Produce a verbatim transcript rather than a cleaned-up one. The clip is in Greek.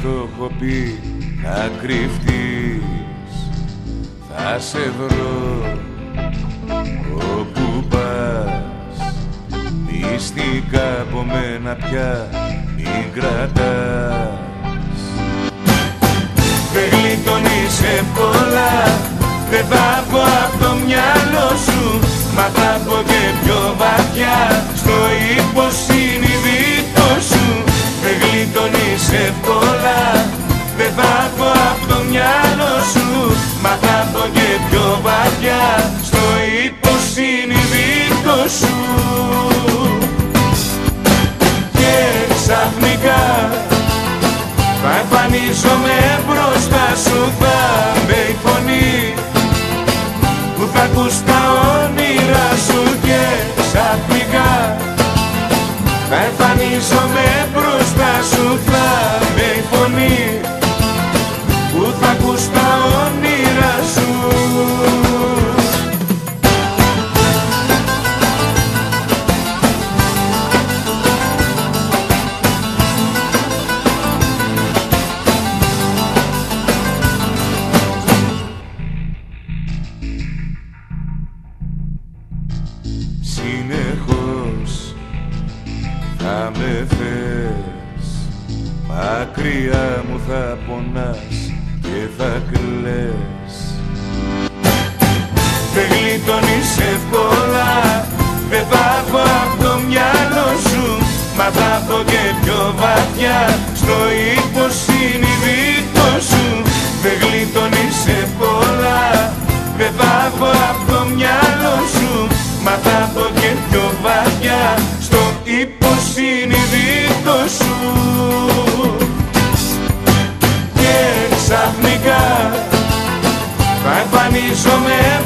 το έχω πει να κρυφτείς, θα σε βρω όπου πας. Μυστικά από μένα πια μην κρατάς. Δεν γλιτώνεις εύκολα, δεν θα βγω απ' το μυαλό σου, μα θα πω και πιο βαθιά στο υποσυνείδητο σου. Δεν γλιτώνεις εύκολα, δεν θα βγω απ' το μυαλό σου, μα θα πω και πιο βαθιά στο υποσυνείδητο σου. Και ξαφνικά θα εμφανίζομαι μπροστά σου, θα με η φωνή που θα ακούς τα όνειρά σου. Και ξαφνικά θα εμφανίζομαι μπροστά σου, θα με η φωνή που θα ακούς τα όνειρά σου. Συνεχώς θα με θες, μακριά μου θα πονάς και θα κλαις. Δεν γλιτώνεις εύκολα, δεν θα βγω απ' το μυαλό σου, μα θα πω και πιο βαθιά στο υποσυνείδητο σου. Δεν γλιτώνεις εύκολα, δεν θα βγω απ' το μυαλό σου, μα θα πω και πιο βαθιά στο υποσυνείδητο σου. Και ξαφνικά θα εμφανίζομαι